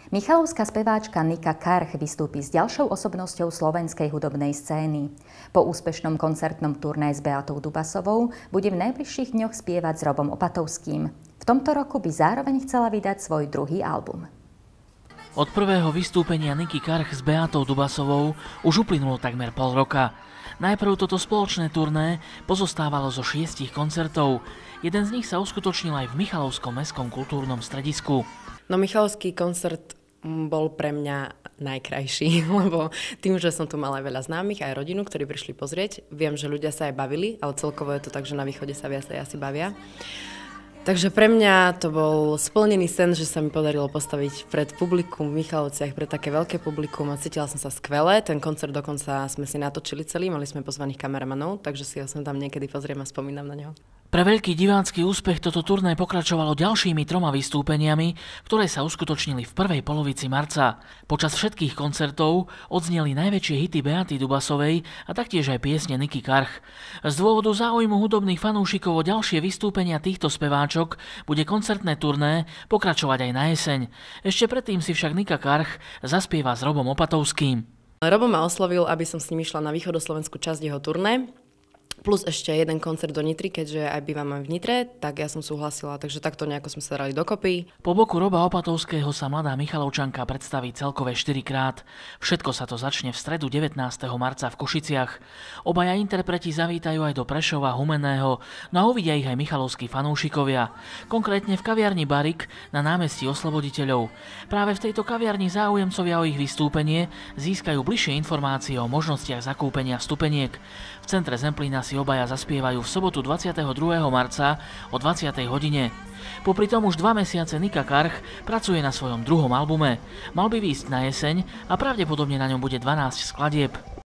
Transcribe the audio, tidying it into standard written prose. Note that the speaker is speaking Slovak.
Michalovská speváčka Nika Karch vystúpi s ďalšou osobnosťou slovenskej hudobnej scény. Po úspešnom koncertnom turné s Beatou Dubasovou bude v najbližších dňoch spievať s Robom Opatovským. V tomto roku by zároveň chcela vydať svoj druhý album. Od prvého vystúpenia Niky Karch s Beatou Dubasovou už uplynulo takmer pol roka. Najprv toto spoločné turné pozostávalo zo 6 koncertov. Jeden z nich sa uskutočnil aj v Michalovskom mestskom kultúrnom stredisku. No, Michalovský koncert bol pre mňa najkrajší, lebo tým, že som tu mala aj veľa známych, aj rodinu, ktorí prišli pozrieť. Viem, že ľudia sa aj bavili, ale celkovo je to tak, že na východe sa viacej asi bavia. Takže pre mňa to bol splnený sen, že sa mi podarilo postaviť pred publikum v Michalovciach, pred také veľké publikum a cítila som sa skvele. Ten koncert dokonca sme si natočili celý, mali sme pozvaných kameramanov, takže si ho sem tam niekedy pozriem a spomínam na neho. Pre veľký divácky úspech toto turné pokračovalo ďalšími 3 vystúpeniami, ktoré sa uskutočnili v prvej polovici marca. Počas všetkých koncertov odzneli najväčšie hity Beaty Dubasovej a taktiež aj piesne Niky Karch. Z dôvodu záujmu hudobných fanúšikov o ďalšie vystúpenia týchto speváčok bude koncertné turné pokračovať aj na jeseň. Ešte predtým si však Nika Karch zaspieva s Robom Opatovským. Robo ma oslovil, aby som s ním išla na východoslovenskú časť jeho turné. Plus ešte jeden koncert do Nitry, keďže aj bývam v Nitre, tak ja som súhlasila, takže takto nejako sme sa dali dokopy. Po boku Roba Opatovského sa mladá Michalovčanka predstaví celkové 4-krát. Všetko sa to začne v stredu 19. marca v Košiciach. Obaja interpreti zavítajú aj do Prešova, Humenného, no a uvidia ich aj michalovskí fanúšikovia. Konkrétne v kaviarni Barik na námestí Osloboditeľov. Práve v tejto kaviarni záujemcovia o ich vystúpenie získajú bližšie informácie o možnostiach zakúpenia vstupeniek. V centre Zemplína si obaja zaspievajú v sobotu 22. marca o 20. hodine. Popri tom už 2 mesiace Nika Karch pracuje na svojom druhom albume. Mal by výjsť na jeseň a pravdepodobne na ňom bude 12 skladieb.